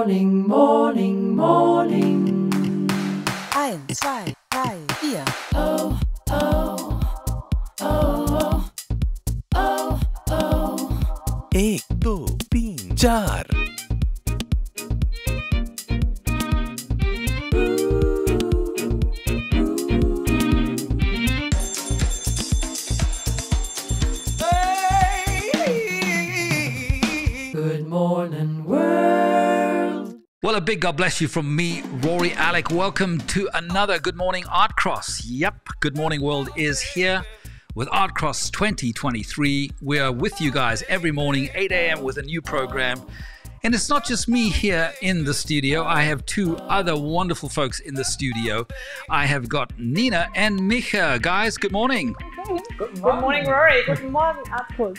morning, morning, morning. 1, 2, 3, 4. Oh, oh, oh, oh, oh. 1, 2, 3, 4. Good morning, world. Well, a big God bless you from me, Rory Alec. Welcome to another Good Morning Art Cross. Yep, Good Morning World is here with Art Cross 2023. We are with you guys every morning, 8 a.m. with a new program. And it's not just me here in the studio. I have two other wonderful folks in the studio. I have got Nina and Micha. Guys, good morning. Good morning, Rory. Guten Morgen, Artkus.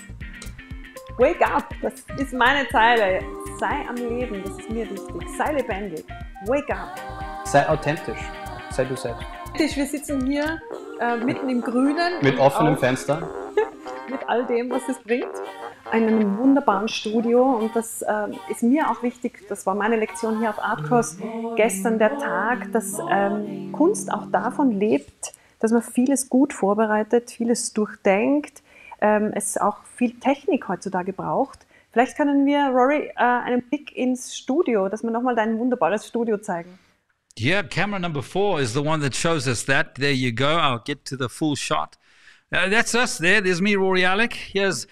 Wake up, das ist meine Zeile. Sei am Leben, das ist mir wichtig. Sei lebendig. Wake up. Sei authentisch. Sei du selbst. Wir sitzen hier mitten im Grünen. Mit offenem Fenster. Mit all dem, was es bringt. In einem wunderbaren Studio. Und das ist mir auch wichtig. Das war meine Lektion hier auf Art Cross gestern, der Tag, dass Kunst auch davon lebt, dass man vieles gut vorbereitet, vieles durchdenkt. Es auch viel Technik heutzutage braucht. Vielleicht können wir, Rory, einen Blick ins Studio, dass wir nochmal dein wunderbares Studio zeigen. Yeah, camera number 4 is the one that shows us that. There you go. I'll get to the full shot. That's us there. There's me, Rory Alec. Here's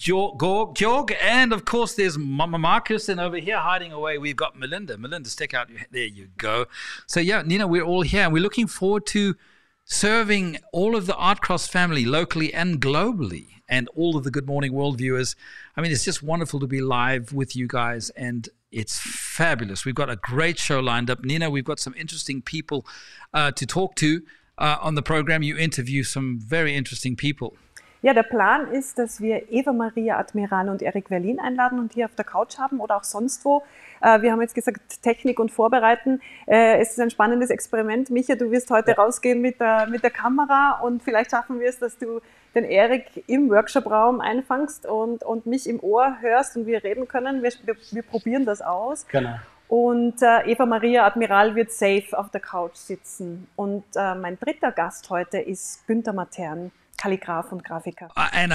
Georg. And, of course, there's Mama Marcus. And over here, hiding away, we've got Melinda. Melinda, stick out. There you go. So, yeah, Nina, we're all here. And we're looking forward to serving all of the Art Cross family locally and globally, and all of the Good Morning World viewers. I mean, it's just wonderful to be live with you guys, and it's fabulous. We've got a great show lined up. Nina, we've got some interesting people to talk to on the program. You interview some very interesting people. Ja, der Plan ist, dass wir Eva Maria Admiral und Erik Verlin einladen und hier auf der Couch haben oder auch sonst wo. Wir haben jetzt gesagt, Technik und Vorbereiten. Es ist ein spannendes Experiment. Micha, du wirst heute rausgehen mit der Kamera und vielleicht schaffen wir es, dass du den Erik im Workshop-Raum einfangst und mich im Ohr hörst und wir reden können. Wir probieren das aus. Genau. Und Eva Maria Admiral wird safe auf der Couch sitzen. Und mein dritter Gast heute ist Günther Matern, Kalligraph und Grafiker. And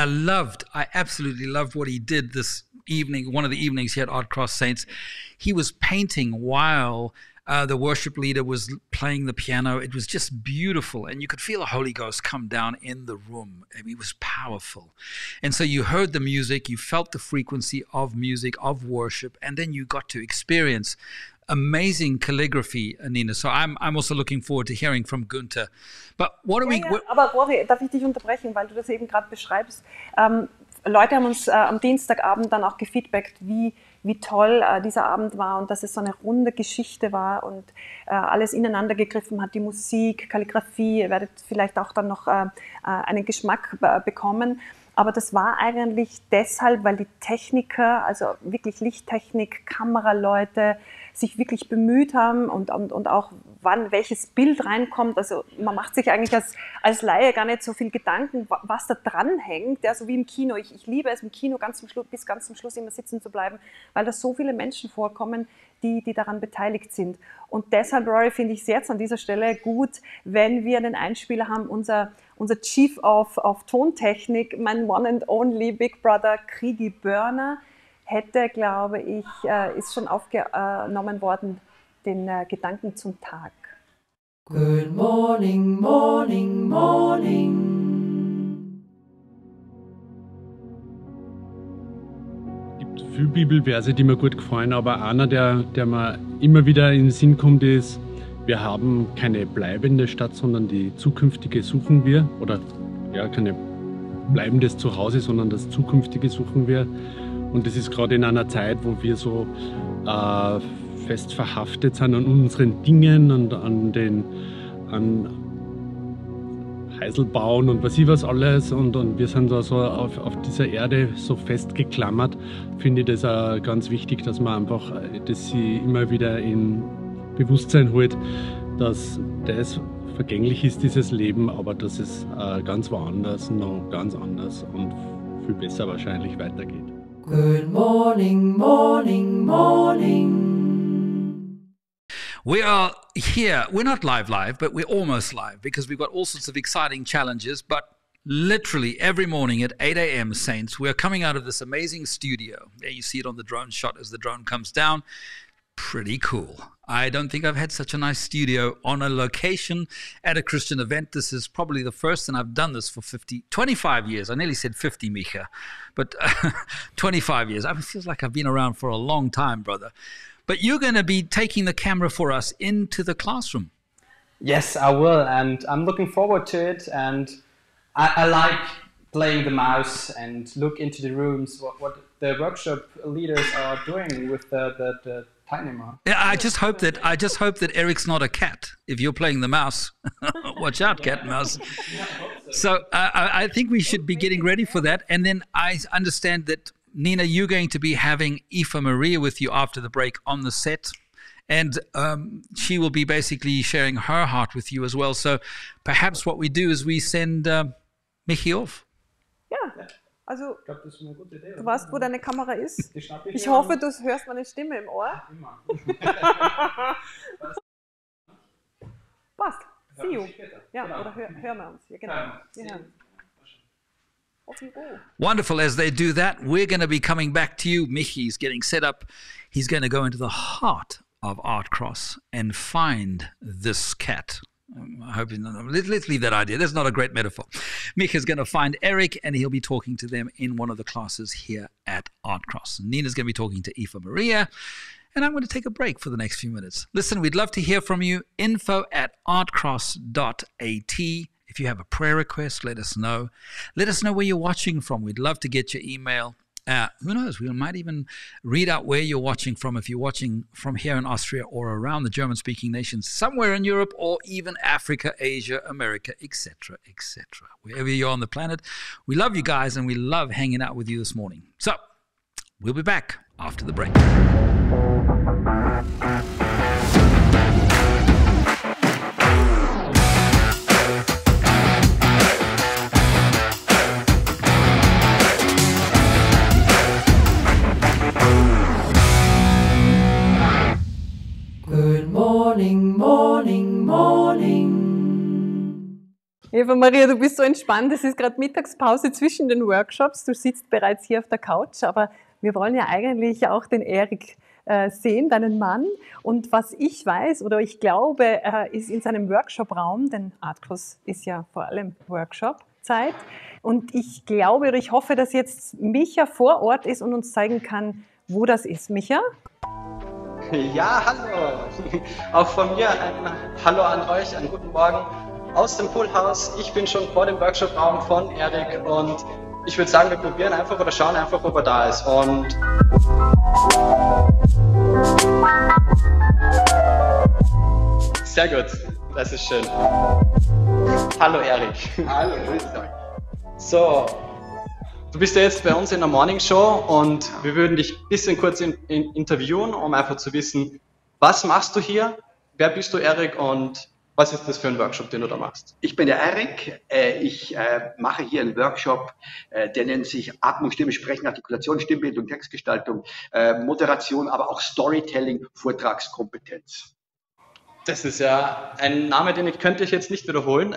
I absolutely loved what he did this evening, one of the evenings here at Art Cross Saints. He was painting while the worship leader was playing the piano. It was just beautiful. And you could feel the Holy Ghost come down in the room. I mean, it was powerful. And so you heard the music, you felt the frequency of music, of worship, and then you got to experience amazing calligraphy, Nina. So I'm also looking forward to hearing from Günther. But what are we... Aber Rory, darf ich dich unterbrechen, weil du das eben gerade beschreibst. Leute haben uns am Dienstagabend dann auch gefeedbackt, wie toll dieser Abend war und dass es so eine runde Geschichte war und alles ineinander gegriffen hat, die Musik, Kalligrafie. Ihr werdet vielleicht auch dann noch einen Geschmack bekommen. Aber das war eigentlich deshalb, weil die Techniker, also wirklich Lichttechnik, Kameraleute, sich wirklich bemüht haben und auch wann welches Bild reinkommt. Also man macht sich eigentlich als Laie gar nicht so viel Gedanken, was da dran hängt. Ja, so wie im Kino. Ich liebe es im Kino bis ganz zum Schluss immer sitzen zu bleiben, weil da so viele Menschen vorkommen, die daran beteiligt sind. Und deshalb, Rory, finde ich es jetzt an dieser Stelle gut, wenn wir einen Einspieler haben, unser Chief of Tontechnik, mein One and Only Big Brother Krigi Börner, hätte, glaube ich, ist schon aufgenommen worden, den Gedanken zum Tag. Good morning, morning, morning. Es gibt viele Bibelverse, die mir gut gefallen, aber einer, der mir immer wieder in den Sinn kommt, ist: Wir haben keine bleibende Stadt, sondern die zukünftige suchen wir. Oder ja, keine bleibendes Zuhause, sondern das zukünftige suchen wir. Und das ist gerade in einer Zeit, wo wir so fest verhaftet sind an unseren Dingen und an Heiselbauen und was ich was alles. Und wir sind da so auf dieser Erde so festgeklammert. Finde ich das auch ganz wichtig, dass man einfach das sie immer wieder in Bewusstsein holt, dass das vergänglich ist, dieses Leben, aber dass es ganz woanders noch ganz anders und viel besser wahrscheinlich weitergeht. Good morning, morning, morning. We are here. We're not live, but we're almost live because we've got all sorts of exciting challenges. But literally every morning at 8 a.m., Saints, we're coming out of this amazing studio. There you see it on the drone shot as the drone comes down. Pretty cool. I don't think I've had such a nice studio on a location at a Christian event. This is probably the first, and I've done this for 25 years. I nearly said 50, Micha, but 25 years. It feels like I've been around for a long time, brother. But you're going to be taking the camera for us into the classroom. Yes, I will, and I'm looking forward to it. And I like playing the mouse and look into the rooms, what the workshop leaders are doing with the Teilnehmer. Yeah, I just hope that Eric's not a cat. If you're playing the mouse, watch out, cat and mouse. So I think we should be getting ready for that. And then I understand that, Nina, you're going to be having Aoife Maria with you after the break on the set. And she will be basically sharing her heart with you as well. So perhaps what we do is we send Michi off. Ja, also Ich glaube, das ist eine gute Idee. du weißt, wo deine Kamera ist. Die schnapp Ich mir hoffe, an. du hörst meine Stimme im Ohr. Immer. Passt. See you. Später. Ja, Genau. oder hören wir uns. Ja, genau. Wir hören. Auf die Ruhe. Wonderful. As they do that, we're going to be coming back to you. Michi's getting set up. He's going to go into the heart of Art Cross and find this cat. I hope let's leave that idea. That's not a great metaphor. Micha's going to find Eric, and he'll be talking to them in one of the classes here at Art Cross. Nina's going to be talking to Aoife Maria, and I'm going to take a break for the next few minutes. Listen, we'd love to hear from you. info@artcross.at. If you have a prayer request, let us know. Let us know where you're watching from. We'd love to get your email. Who knows? We might even read out where you're watching from, if you're watching from here in Austria or around the German-speaking nations, somewhere in Europe or even Africa, Asia, America, etc., etc. Wherever you're on the planet, we love you guys and we love hanging out with you this morning. So, we'll be back after the break. Good morning, morning, morning. Eva Maria, du bist so entspannt. Es ist gerade Mittagspause zwischen den Workshops. Du sitzt bereits hier auf der Couch, aber wir wollen ja eigentlich auch den Erik sehen, deinen Mann. Und was ich weiß oder ich glaube, ist in seinem Workshopraum, denn Art Cross ist ja vor allem Workshop-Zeit. Und ich glaube oder ich hoffe, dass jetzt Micha vor Ort ist und uns zeigen kann, wo das ist. Micha? Ja, hallo. Auch von mir ein Hallo an euch, einen guten Morgen aus dem Poolhaus. Ich bin schon vor dem Workshopraum von Erik und ich würde sagen, wir probieren einfach oder schauen einfach, ob er da ist. Und sehr gut, das ist schön. Hallo Erik. Hallo, grüß euch. So, du bist ja jetzt bei uns in der Morning Show und wir würden dich ein bisschen kurz interviewen, um einfach zu wissen, was machst du hier, wer bist du, Erik, und was ist das für ein Workshop, den du da machst? Ich bin der Erik. Ich mache hier einen Workshop, der nennt sich Atmung, Stimme, Sprechen, Artikulation, Stimmbildung, Textgestaltung, Moderation, aber auch Storytelling, Vortragskompetenz. Das ist ja ein Name, den könnte ich jetzt nicht wiederholen.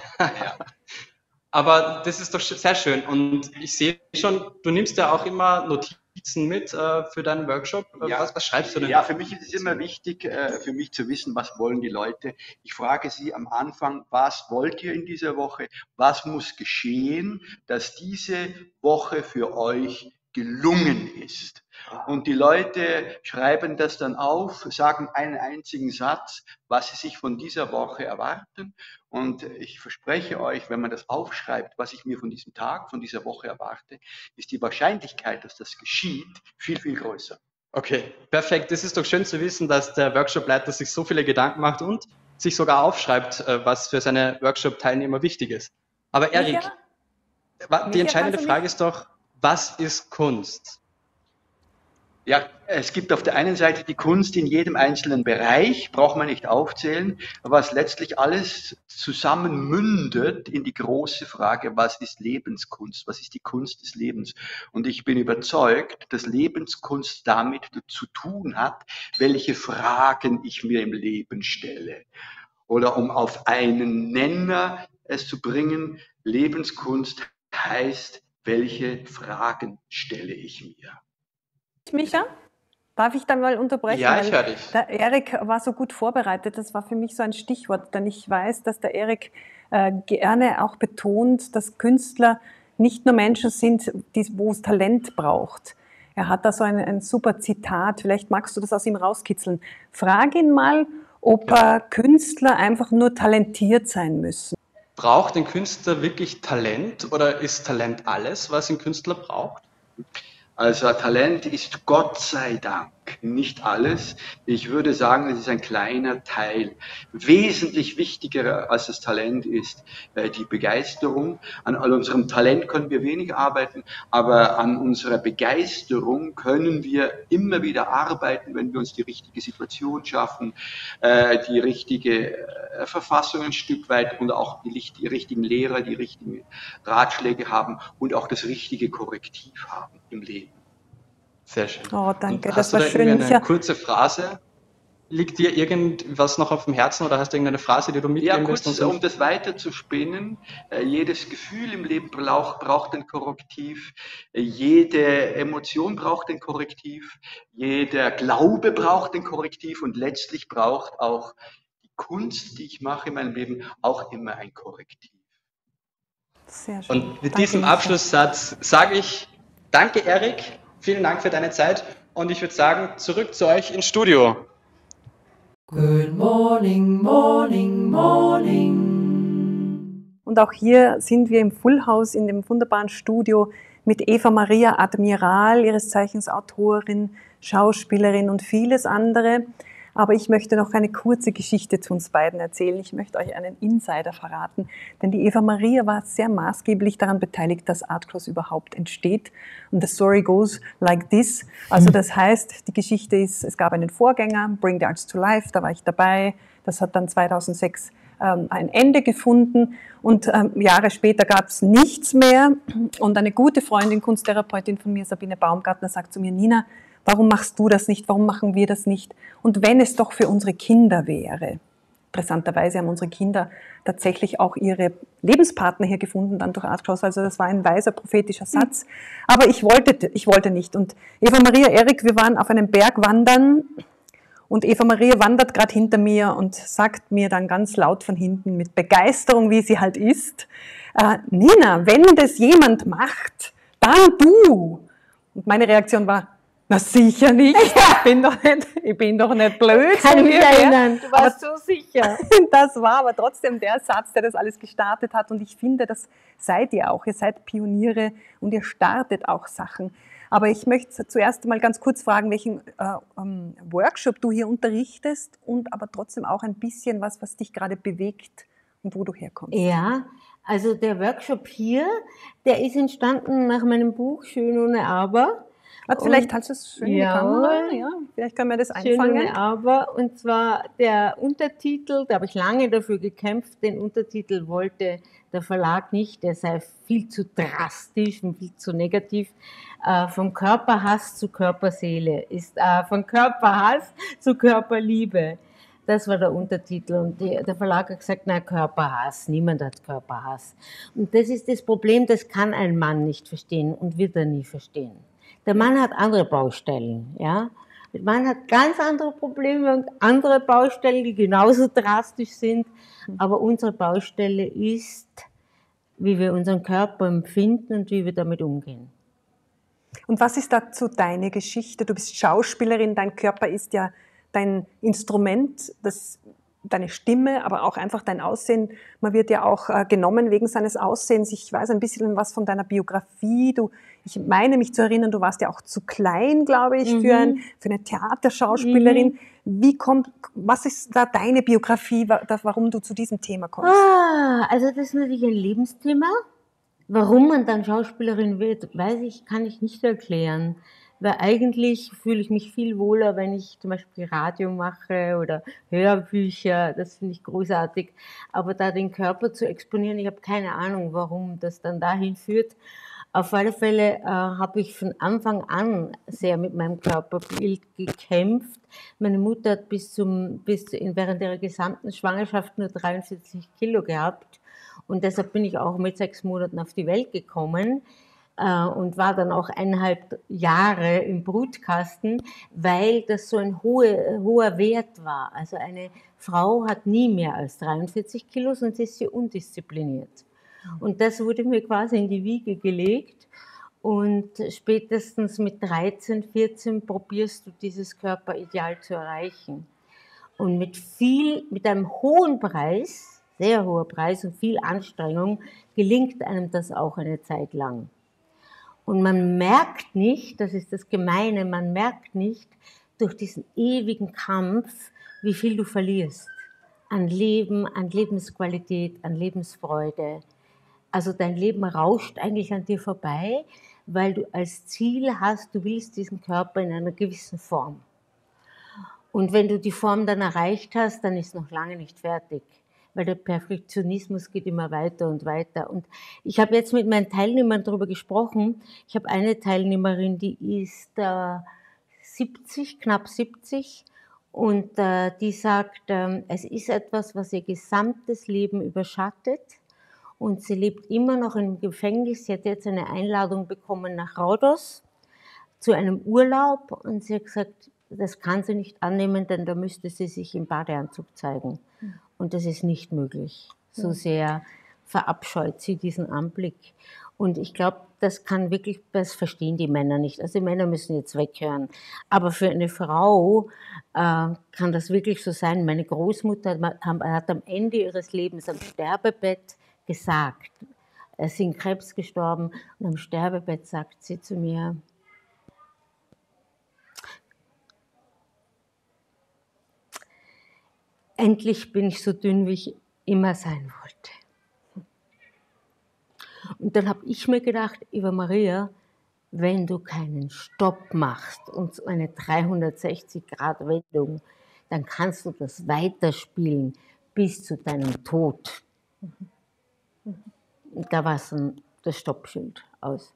Aber das ist doch sehr schön. Und ich sehe schon, du nimmst ja auch immer Notizen mit für deinen Workshop. Ja. Was schreibst du denn? Ja, für mich ist es immer wichtig, für mich zu wissen, was wollen die Leute. Ich frage sie am Anfang, was wollt ihr in dieser Woche? Was muss geschehen, dass diese Woche für euch gelungen ist? Und die Leute schreiben das dann auf, sagen einen einzigen Satz, was sie sich von dieser Woche erwarten. Und ich verspreche euch, wenn man das aufschreibt, was ich mir von diesem Tag, von dieser Woche erwarte, ist die Wahrscheinlichkeit, dass das geschieht, viel, viel größer. Okay, perfekt. Das ist doch schön zu wissen, dass der Workshop-Leiter sich so viele Gedanken macht und sich sogar aufschreibt, was für seine Workshop-Teilnehmer wichtig ist. Aber Erik, die entscheidende Frage ist doch, was ist Kunst? Ja, es gibt auf der einen Seite die Kunst in jedem einzelnen Bereich, braucht man nicht aufzählen, was letztlich alles zusammen mündet in die große Frage, was ist Lebenskunst, was ist die Kunst des Lebens? Und ich bin überzeugt, dass Lebenskunst damit zu tun hat, welche Fragen ich mir im Leben stelle. Oder um auf einen Nenner es zu bringen, Lebenskunst heißt, welche Fragen stelle ich mir? Micha, darf ich da mal unterbrechen? Ja, ich Weil höre dich. der Erik war so gut vorbereitet, das war für mich so ein Stichwort, denn ich weiß, dass der Erik gerne auch betont, dass Künstler nicht nur Menschen sind, wo es Talent braucht. Er hat da so ein super Zitat, vielleicht magst du das aus ihm rauskitzeln. Frag ihn mal, ob Künstler einfach nur talentiert sein müssen. Braucht ein Künstler wirklich Talent oder ist Talent alles, was ein Künstler braucht? Also Talent ist Gott sei Dank nicht alles. Ich würde sagen, es ist ein kleiner Teil. Wesentlich wichtiger als das Talent ist die Begeisterung. An unserem Talent können wir wenig arbeiten, aber an unserer Begeisterung können wir immer wieder arbeiten, wenn wir uns die richtige Situation schaffen, die richtige Verfassung ein Stück weit und auch die richtigen Lehrer, die richtigen Ratschläge haben und auch das richtige Korrektiv haben im Leben. Sehr schön. Oh, danke, Und das hast du war da schön, irgendwie eine Micha. kurze Phrase? Liegt dir irgendwas noch auf dem Herzen oder hast du irgendeine Phrase, die du Ja, mitgeben willst? kurz, um das weiter zu spinnen, jedes Gefühl im Leben braucht ein Korrektiv, jede Emotion braucht ein Korrektiv, jeder Glaube braucht ein Korrektiv und letztlich braucht auch die Kunst, die ich mache in meinem Leben, auch immer ein Korrektiv. Sehr schön. Und mit Danke, diesem Micha. Abschlusssatz sage ich danke, Erik. Vielen Dank für deine Zeit. Und ich würde sagen, zurück zu euch ins Studio. Good morning, morning, morning. Und auch hier sind wir im Full House in dem wunderbaren Studio mit Eva Maria Admiral, ihres Zeichens Autorin, Schauspielerin und vieles andere. Aber ich möchte noch eine kurze Geschichte zu uns beiden erzählen. Ich möchte euch einen Insider verraten, denn die Eva Maria war sehr maßgeblich daran beteiligt, dass Artcross überhaupt entsteht. Und the story goes like this. Also das heißt, die Geschichte ist, es gab einen Vorgänger, Bring the Arts to Life, da war ich dabei. Das hat dann 2006 ein Ende gefunden und Jahre später gab es nichts mehr. Und eine gute Freundin, Kunsttherapeutin von mir, Sabine Baumgartner, sagt zu mir, Nina, warum machst du das nicht? Warum machen wir das nicht? Und wenn es doch für unsere Kinder wäre. Interessanterweise haben unsere Kinder tatsächlich auch ihre Lebenspartner hier gefunden, dann durch Artcross. Also das war ein weiser prophetischer Satz. Aber ich wollte nicht. Und Eva Maria, Erik, wir waren auf einem Berg wandern und Eva Maria wandert gerade hinter mir und sagt mir dann ganz laut von hinten mit Begeisterung, wie sie halt ist, Nina, wenn das jemand macht, dann du. Und meine Reaktion war, na sicher nicht, ich bin doch nicht blöd. Kann ich mich ungefähr. erinnern, du warst so sicher. Das war aber trotzdem der Satz, der das alles gestartet hat. Und ich finde, das seid ihr auch. Ihr seid Pioniere und ihr startet auch Sachen. Aber ich möchte zuerst mal ganz kurz fragen, welchen Workshop du hier unterrichtest und aber trotzdem auch ein bisschen was dich gerade bewegt und wo du herkommst. Ja, also der Workshop hier, der ist entstanden nach meinem Buch Schön ohne Aber. Vielleicht hast du es schön in die Kamera. Ja, Ja, vielleicht können wir das Schön einfangen. ohne Aber. Und zwar der Untertitel, da habe ich lange dafür gekämpft, den Untertitel wollte der Verlag nicht, der sei viel zu drastisch und viel zu negativ. Vom Körperhass zu Körperseele ist von Körperhass zu Körperliebe. Das war der Untertitel und der Verlag hat gesagt, na Körperhass, niemand hat Körperhass. Und das ist das Problem, das kann ein Mann nicht verstehen und wird er nie verstehen. Der Mann hat andere Baustellen, ja. Der Mann hat ganz andere Probleme und andere Baustellen, die genauso drastisch sind. Aber unsere Baustelle ist, wie wir unseren Körper empfinden und wie wir damit umgehen. Und was ist dazu deine Geschichte? Du bist Schauspielerin, dein Körper ist ja dein Instrument, deine Stimme, aber auch einfach dein Aussehen. Man wird ja auch genommen wegen seines Aussehens. Ich weiß ein bisschen was von deiner Biografie. Ich meine mich zu erinnern, du warst ja auch zu klein, glaube ich, für eine Theaterschauspielerin. Was ist da deine Biografie, warum du zu diesem Thema kommst? Also das ist natürlich ein Lebensthema. Warum man dann Schauspielerin wird, kann ich nicht erklären. weil eigentlich fühle ich mich viel wohler, wenn ich zum Beispiel Radio mache oder Hörbücher, das finde ich großartig. Aber da den Körper zu exponieren, ich habe keine Ahnung, warum das dann dahin führt. Auf alle Fälle habe ich von Anfang an sehr mit meinem Körperbild gekämpft. Meine Mutter hat während ihrer gesamten Schwangerschaft nur 43 Kilo gehabt. Und deshalb bin ich auch mit 6 Monaten auf die Welt gekommen und war dann auch 1,5 Jahre im Brutkasten, weil das so ein hoher Wert war. Also eine Frau hat nie mehr als 43 Kilo, sonst ist sie undiszipliniert. Und das wurde mir quasi in die Wiege gelegt. Und spätestens mit 13, 14 probierst du dieses Körperideal zu erreichen. Und mit einem hohen Preis, sehr hoher Preis und viel Anstrengung, gelingt einem das auch eine Zeit lang. Und man merkt nicht, das ist das Gemeine, man merkt nicht durch diesen ewigen Kampf, wie viel du verlierst. An Leben, an Lebensqualität, an Lebensfreude. Also dein Leben rauscht eigentlich an dir vorbei, weil du als Ziel hast, du willst diesen Körper in einer gewissen Form. Und wenn du die Form dann erreicht hast, dann ist noch lange nicht fertig, weil der Perfektionismus geht immer weiter und weiter. Und ich habe jetzt mit meinen Teilnehmern darüber gesprochen. Ich habe eine Teilnehmerin, die ist 70, knapp 70, und die sagt, es ist etwas, was ihr gesamtes Leben überschattet. Und sie lebt immer noch im Gefängnis. Sie hat jetzt eine Einladung bekommen nach Rhodos zu einem Urlaub. Und sie hat gesagt, das kann sie nicht annehmen, denn da müsste sie sich im Badeanzug zeigen. Und das ist nicht möglich. So sehr verabscheut sie diesen Anblick. Und ich glaube, das verstehen die Männer nicht. Also die Männer müssen jetzt weghören. Aber für eine Frau kann das wirklich so sein. Meine Großmutter hat am Ende ihres Lebens am Sterbebett gesagt, sie ist an Krebs gestorben, und am Sterbebett sagt sie zu mir, endlich bin ich so dünn, wie ich immer sein wollte. Und dann habe ich mir gedacht, Eva Maria, wenn du keinen Stopp machst und so eine 360-Grad-Wendung, dann kannst du das weiterspielen bis zu deinem Tod. Und da war so das Stoppschild aus.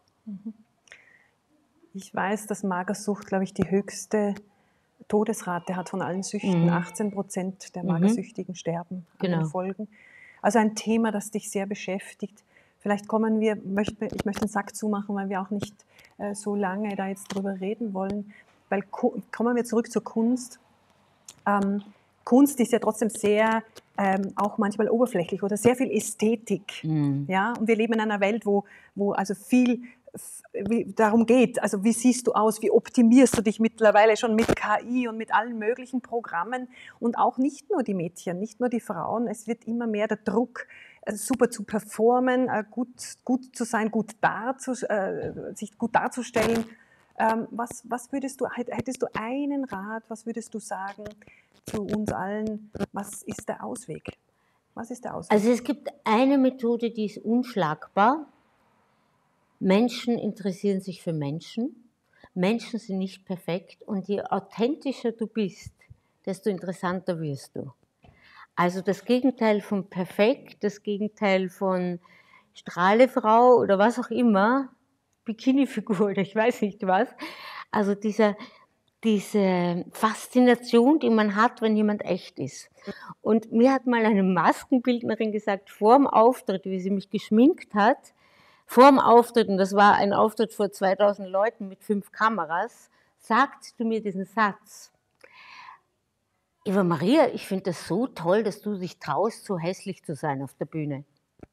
Ich weiß, dass Magersucht, glaube ich, die höchste Todesrate hat von allen Süchten. 18% der Magersüchtigen sterben an den Folgen. Also ein Thema, das dich sehr beschäftigt. Vielleicht ich möchte den Sack zumachen, weil wir auch nicht so lange da jetzt drüber reden wollen. Weil kommen wir zurück zur Kunst. Kunst ist ja trotzdem sehr, auch manchmal oberflächlich oder sehr viel Ästhetik. Ja? Und wir leben in einer Welt, wo also viel darum geht, also wie siehst du aus, wie optimierst du dich mittlerweile schon mit KI und mit allen möglichen Programmen, und auch nicht nur die Mädchen, nicht nur die Frauen, es wird immer mehr der Druck, super zu performen, gut zu sein, sich gut darzustellen. Hättest du einen Rat, was würdest du sagen zu uns allen, was ist der Ausweg? Was ist der Ausweg? Also es gibt eine Methode, die ist unschlagbar. Menschen interessieren sich für Menschen. Menschen sind nicht perfekt, und je authentischer du bist, desto interessanter wirst du. Also das Gegenteil von perfekt, das Gegenteil von Strahlefrau oder was auch immer, Bikini-Figur oder ich weiß nicht was. Also diese Faszination, die man hat, wenn jemand echt ist. Und mir hat mal eine Maskenbildnerin gesagt, vor dem Auftritt, wie sie mich geschminkt hat, vor dem Auftritt, und das war ein Auftritt vor 2000 Leuten mit 5 Kameras, sagt zu mir diesen Satz: Eva Maria, ich finde das so toll, dass du dich traust, so hässlich zu sein auf der Bühne.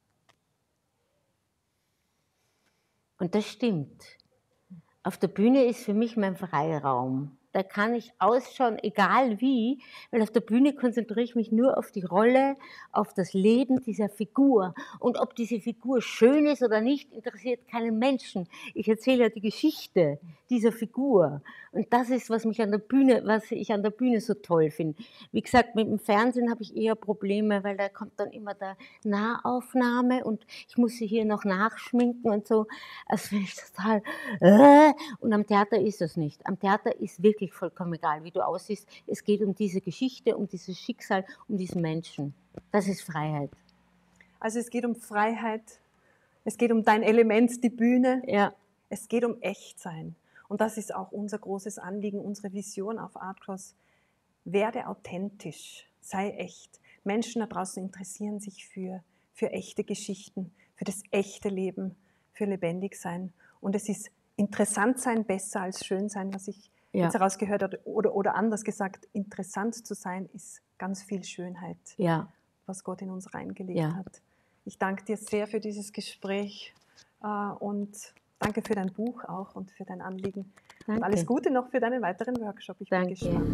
Und das stimmt. Auf der Bühne ist für mich mein Freiraum. Da kann ich ausschauen, egal wie, weil auf der Bühne konzentriere ich mich nur auf die Rolle, auf das Leben dieser Figur. Und ob diese Figur schön ist oder nicht, interessiert keinen Menschen. Ich erzähle ja die Geschichte dieser Figur. Und das ist, was ich an der Bühne so toll finde. Wie gesagt, mit dem Fernsehen habe ich eher Probleme, weil da kommt dann immer der Nahaufnahme und ich muss sie hier noch nachschminken und so. Das finde ich total. Und am Theater ist das nicht. Am Theater ist wirklich vollkommen egal, wie du aussiehst. Es geht um diese Geschichte, um dieses Schicksal, um diesen Menschen. Das ist Freiheit. Also es geht um Freiheit, es geht um dein Element, die Bühne. Ja. Es geht um Echtsein. Und das ist auch unser großes Anliegen, unsere Vision auf Artcross. Werde authentisch, sei echt. Menschen da draußen interessieren sich für echte Geschichten, für das echte Leben, für lebendig sein. Und es ist interessant sein besser als schön sein, was ich jetzt herausgehört habe. Oder anders gesagt, interessant zu sein ist ganz viel Schönheit, was Gott in uns reingelegt hat. Ich danke dir sehr für dieses Gespräch und danke für dein Buch auch und für dein Anliegen. Danke. Und alles Gute noch für deinen weiteren Workshop. Ich bin gespannt.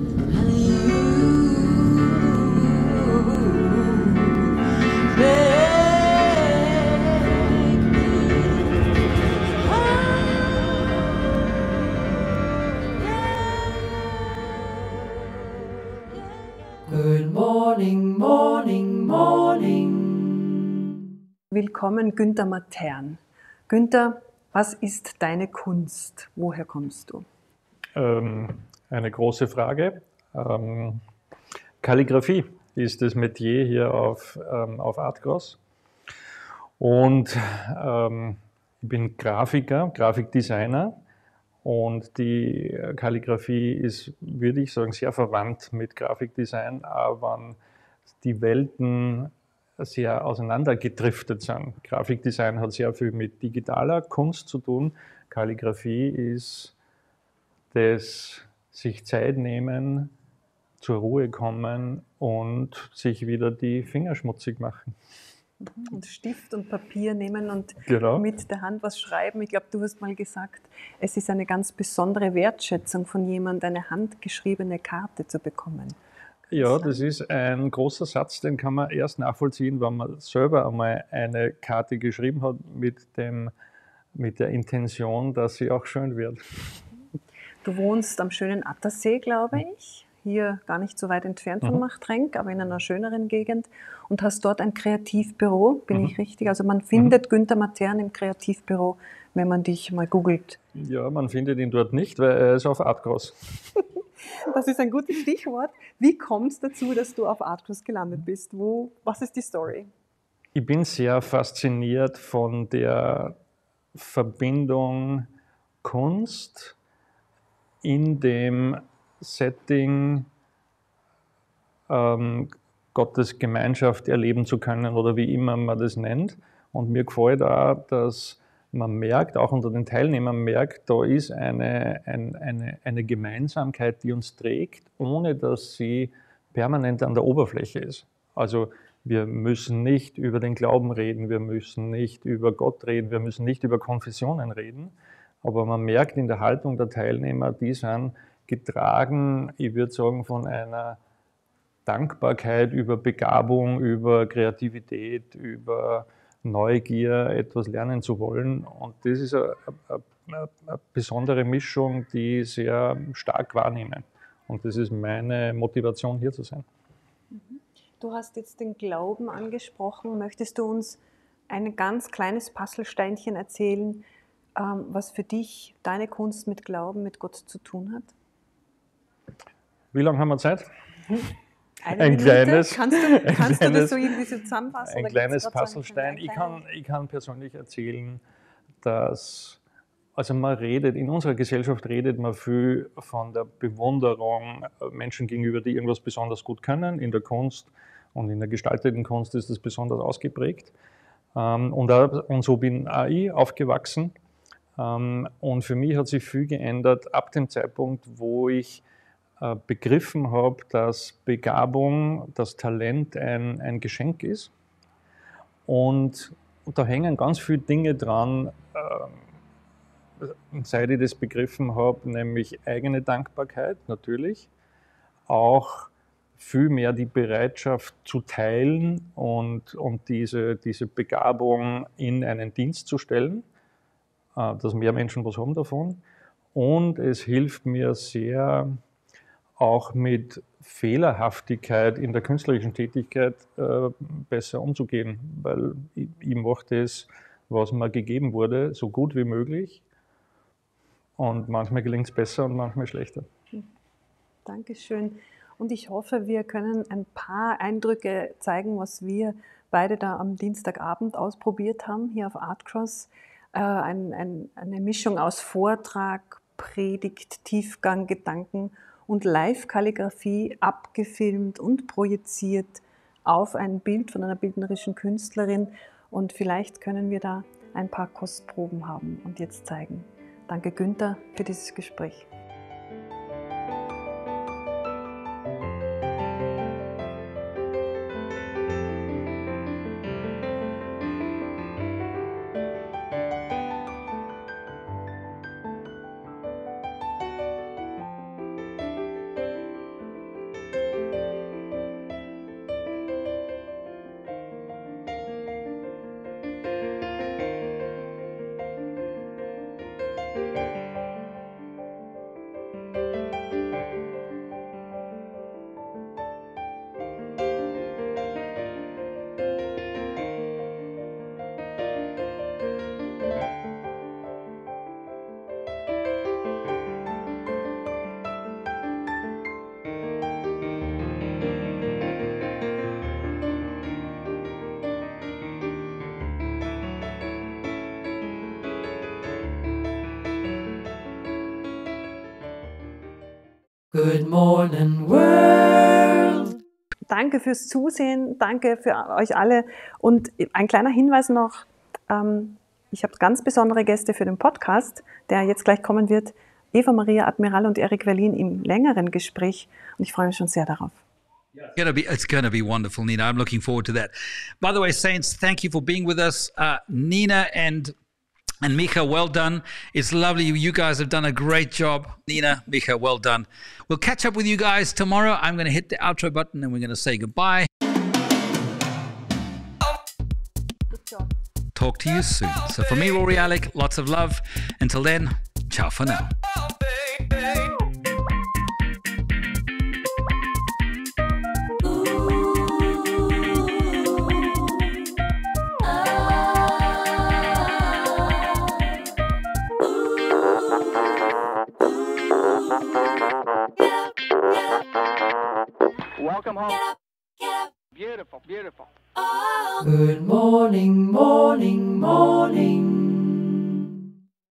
Good morning, morning, morning. Willkommen, Günther Matern. Günther, was ist deine Kunst? Woher kommst du? Eine große Frage. Kalligraphie ist das Metier hier auf Artcross. Und ich bin Grafiker, Grafikdesigner. Und die Kalligraphie ist, würde ich sagen, sehr verwandt mit Grafikdesign, aber die Welten sehr auseinandergedriftet sind. Grafikdesign hat sehr viel mit digitaler Kunst zu tun. Kalligraphie ist das sich Zeit nehmen, zur Ruhe kommen und sich wieder die Finger schmutzig machen. Und Stift und Papier nehmen und mit der Hand was schreiben. Ich glaube, du hast mal gesagt, es ist eine ganz besondere Wertschätzung von jemandem, eine handgeschriebene Karte zu bekommen. Ja, das ist ein großer Satz, den kann man erst nachvollziehen, wenn man selber einmal eine Karte geschrieben hat mit der Intention, dass sie auch schön wird. Du wohnst am schönen Attersee, glaube ich, hier gar nicht so weit entfernt von Machtrenk, aber in einer schöneren Gegend und hast dort ein Kreativbüro, bin ich richtig? Also man findet Günther Matern im Kreativbüro, wenn man dich mal googelt. Ja, man findet ihn dort nicht, weil er ist auf Artcross. Das ist ein gutes Stichwort. Wie kommt es dazu, dass du auf Artcross gelandet bist? Was ist die Story? Ich bin sehr fasziniert von der Verbindung Kunst in dem Setting Gottes Gemeinschaft erleben zu können oder wie immer man das nennt. Und mir gefällt auch, dass man merkt, auch unter den Teilnehmern merkt, da ist eine Gemeinsamkeit, die uns trägt, ohne dass sie permanent an der Oberfläche ist. Also wir müssen nicht über den Glauben reden, wir müssen nicht über Gott reden, wir müssen nicht über Konfessionen reden, aber man merkt in der Haltung der Teilnehmer, die sind getragen, ich würde sagen, von einer Dankbarkeit über Begabung, über Kreativität, über Neugier, etwas lernen zu wollen. Und das ist eine besondere Mischung, die ich sehr stark wahrnehme. Und das ist meine Motivation, hier zu sein. Du hast jetzt den Glauben angesprochen. Möchtest du uns ein ganz kleines Puzzlesteinchen erzählen, was für dich deine Kunst mit Glauben, mit Gott zu tun hat? Wie lange haben wir Zeit? Ein kleines. Kannst du das so irgendwie so zusammenfassen? Ein kleines Puzzlestein. Ich kann persönlich erzählen, dass, also man redet, in unserer Gesellschaft redet man viel von der Bewunderung Menschen gegenüber, die irgendwas besonders gut können. In der Kunst und in der gestalteten Kunst ist das besonders ausgeprägt. Und so bin auch ich aufgewachsen. Und für mich hat sich viel geändert ab dem Zeitpunkt, wo ich begriffen habe, dass Begabung, das Talent ein Geschenk ist. Und da hängen ganz viele Dinge dran, seit ich das begriffen habe, nämlich eigene Dankbarkeit natürlich, auch viel mehr die Bereitschaft zu teilen und diese Begabung in einen Dienst zu stellen, dass mehr Menschen was haben davon. Und es hilft mir sehr, auch mit Fehlerhaftigkeit in der künstlerischen Tätigkeit besser umzugehen, weil ich mache das, was mir gegeben wurde, so gut wie möglich. Und manchmal gelingt es besser und manchmal schlechter. Dankeschön. Und ich hoffe, wir können ein paar Eindrücke zeigen, was wir beide da am Dienstagabend ausprobiert haben, hier auf Artcross. Eine Mischung aus Vortrag, Predigt, Tiefgang, Gedanken und Live-Kalligraphie, abgefilmt und projiziert auf ein Bild von einer bildnerischen Künstlerin. Und vielleicht können wir da ein paar Kostproben haben und jetzt zeigen. Danke, Günther, für dieses Gespräch. Good morning, world. Danke fürs Zusehen, danke für euch alle. Und ein kleiner Hinweis noch, ich habe ganz besondere Gäste für den Podcast, der jetzt gleich kommen wird. Eva Maria Admiral und Erik Wallin im längeren Gespräch. Und ich freue mich schon sehr darauf. It's going to be wonderful, Nina. I'm looking forward to that. By the way, Saints, thank you for being with us. Nina and Micha, well done. It's lovely. You guys have done a great job. Nina, Micha, well done. We'll catch up with you guys tomorrow. I'm going to hit the outro button and we're going to say goodbye. Good job. Talk to you soon. So from me, Rory Alec, lots of love. Until then, ciao for now. Welcome home. Beautiful, beautiful. Good morning, morning, morning.